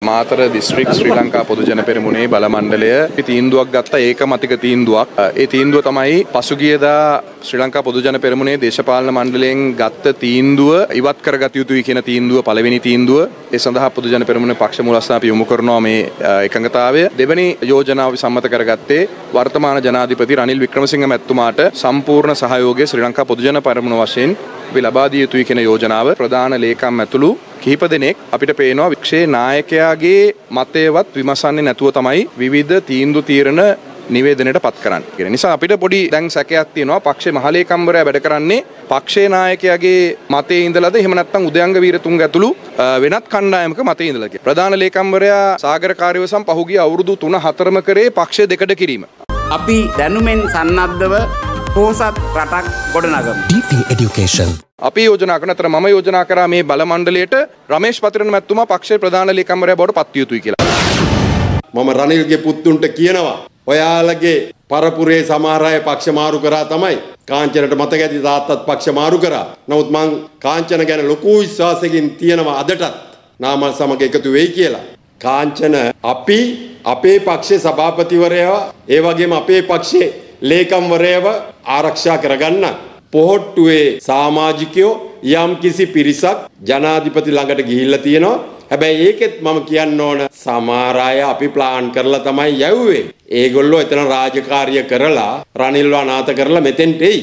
Matara district ශ්‍රී ලංකා පොදු ජන පෙරමුණේ බල මණ්ඩලය තීන්දුවක් ගත්ත ඒකමතික තීන්දුවක්. ඒ තීන්දුව තමයි පසුගියදා ශ්‍රී ලංකා පොදු ජන පෙරමුණේ දේශපාලන මණ්ඩලයෙන් ගත්ත තීන්දුව ඉවත් කරගත යුතුයි කියන තීන්දුව පළවෙනි තීන්දුව. ඒ සඳහා පොදු ජන පෙරමුණේ පක්ෂ මූලස්ථාන අපි යොමු කරනවා මේ එකඟතාවය. දෙවැනි යෝජනාව සම්මත කරගත්තේ වර්තමාන ජනාධිපති රනිල් වික්‍රමසිංහ මැතිතුමාට සම්පූර්ණ සහයෝගය ශ්‍රී ලංකා පොදු ජන පෙරමුණ වශයෙන් අපි ලබා දිය යුතුයි කියන යෝජනාව. ප්‍රධාන ලේකම් ඇතුළු කිහිප දෙනෙක් අපිට පේනවා වික්ෂේ නායකයාගේ මතයවත් විමසන්නේ නැතුව තමයි විවිධ තීන්දුව తీරන නිවේදනයට පත් කරන්නේ. ඒ නිසා අපිට පොඩි දැන් සැකයක් තියෙනවා පක්ෂේ මහලේකම්වරයා වැඩ කරන්නේ පක්ෂේ නායකයාගේ මතයේ ඉඳලාද එහෙම නැත්නම් උදයංග වීරතුංග ඇතුළු වෙනත් කණ්ඩායමක මතයේ ඉඳලාද කියලා. ප්‍රධාන ලේකම්වරයා සාගර කාර්යවසම් පහුගිය අවුරුදු 3-4ම කරේ පක්ෂය දෙකඩ කිරීම. අපි දැනුමෙන් සන්නද්ධව පොහොසත් රටක් ගොඩනගමු. DP Education. අපි යෝජනා කරන අතර මම යෝජනා කරා මේ බල මණ්ඩලයට රමේෂ් පතිරණ මැතිතුමා පක්ෂයේ ප්‍රධාන ලේකම්වරයා බවට පත් විය යුතුයි කියලා. මම රනිල්ගේ පුතුන්ට කියනවා ඔයාලගේ පරපුරේ සමහර අය පක්ෂ මාරු කරා තමයි කාංචනට මතක ඇති තාත්තත් පක්ෂ මාරු කරා. නමුත් මං කාංචන ගැන ලොකු විශ්වාසයකින් තියෙනවා අදටත් නාමල් සමග එකතු වෙයි කියලා. කාංචන අපි අපේ පක්ෂේ සභාපතිවරයව ඒ වගේම අපේ පක්ෂේ ලේකම්වරයව ආරක්ෂා කරගන්න පොහොට්ටුවේ සමාජිකයෝ යම් කිසි පිරිසක් ජනාධිපති ළඟට ගිහිල්ලා තියෙනවා. හැබැයි ඒකෙත් මම කියන්න ඕන සමහර අය අපි ප්ලාන් කරලා තමයි යවුවේ. ඒගොල්ලෝ එතන රාජකාරිය කරලා රනිල්ව අනාථ කරලා මෙතෙන්ට එයි.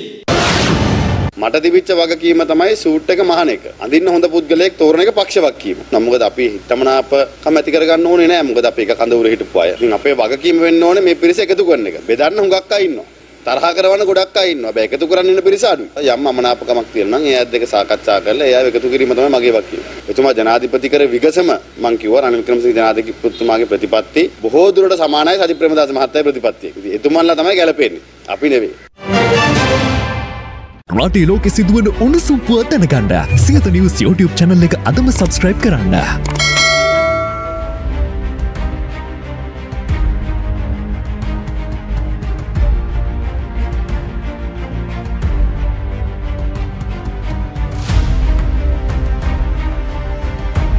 මට තිබිච්ච වගකීම තමයි සූට් එක මහන එක. අඳින්න හොඳ පුද්ගලයෙක් තෝරන එක පක්ෂ වගකීම. නම් මොකද අපි හිතමනාප කැමැති කරගන්න ඕනේ නෑ. මොකද අපි එක කඳවුර හිටපු අය. ඉතින් අපේ වගකීම වෙන්න ඕනේ මේ පිරිස එකතු කරන එක. බෙදන්න හුඟක් අය ඉන්නවා. තරහ කරවන්න ගොඩක් අය ඉන්නවා. හැබැයි එකතු කරන්න ඉන්න පිරිස අඩුයි. යම් අමනාපකමක් තියෙනවා නම් ඒ අය දෙක සාකච්ඡා කරලා ඒ අය එකතු කිරීම තමයි මගේ වගකීම. එතුමා ජනාධිපති කර විගසම මං කිව්වා රනිල් වික්‍රමසිංහ ජනාධිපතිතුමාගේ ප්‍රතිපත්ති බොහෝ දුරට සමානයි සජිත් ප්‍රේමදාස මහත්තයාගේ ප්‍රතිපත්තිය. ඉතින් එතුමන්ලා තමයි ගැලපෙන්නේ. අපි නෙවෙයි. රටේ ලෝකෙ සිදුවන උණුසුම් පුවත් දැනගන්න සියත නිවුස් YouTube channel එක අදම subscribe කරන්න.